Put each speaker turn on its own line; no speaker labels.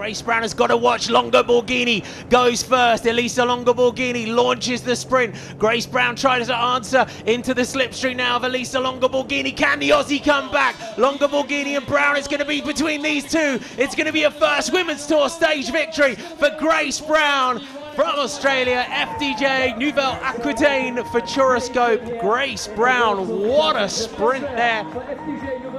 Grace Brown has got to watch. Longoborghini goes first. Elisa Longoborghini launches the sprint. Grace Brown tries to answer into the slipstream now of Elisa Longoborghini. Can the Aussie come back? Longoborghini and Brown, it's going to be between these two. It's going to be a first Women's Tour stage victory for Grace Brown from Australia. FDJ Nouvelle Aquitaine for Futuroscope. Grace Brown, what a sprint there.